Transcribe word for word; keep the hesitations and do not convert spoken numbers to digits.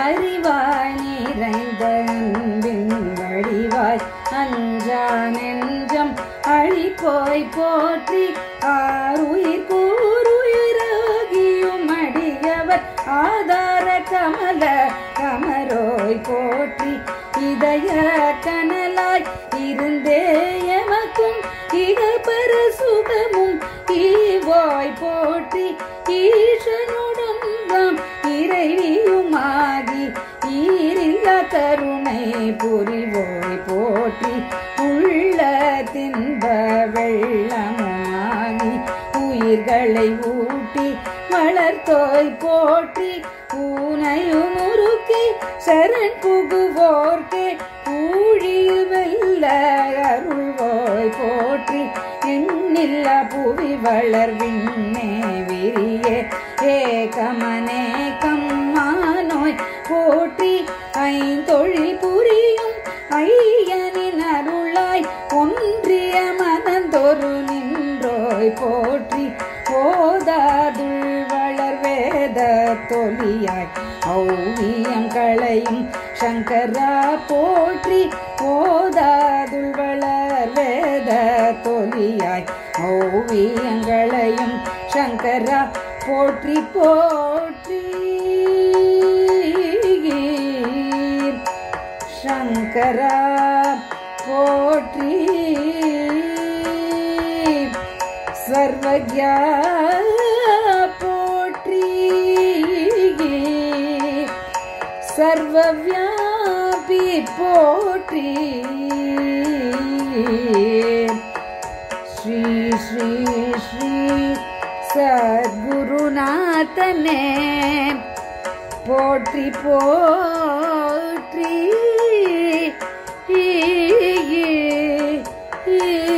அறிவாய் நிறைந்த அன்பின் வடிவாய் அஞ்சா நெஞ்சம் அழிப்போய் போற்றி ஆறுயிர் கூறுயிராகியும் அடியவர் ஆதார கமல கமரோய் போற்றி இதய கனலாய் இருந்தே எமக்கும் இகபர சுகமும் ஈவாய் போற்றி ஈசனுடன் இறைவியுமாகி ஈரில்ல கருணை புரிவோய் போற்றி உள்ள தின்ப வெள்ளமாகி உயிர்களை ஊட்டி வளர்த்தோய் போற்றி ஊனையும் உருக்கி சரண் புகுவோர்க்கே ஊழியில் வெல்ல அருள்வோய் போற்றி எண்ணில்ல புவி வளர்விண்ணே விரியே ஏகமனே கம்மானோய் போற்றி ஐந்தொழில் புரியும் ஐயனின் அருளாய் ஒன்றிய மனந்தொரு நின்றோய் போற்றி போதாதுள் வளர் வேத தொலியாய் ஔவியம் களையும் சங்கரா போற்றி போதாதுள் வளர் வேத தொலியாய் ஔவியங்களையும் சங்கரா போற்றி போற்றி சங்கரா போற்றி சர்வஜ்ஞா போற்றி சர்வவ்யாபி போற்றி ஸ்ரீ ஸ்ரீ ஸ்ரீ சத்குருநாதனே போற்றி போற்றி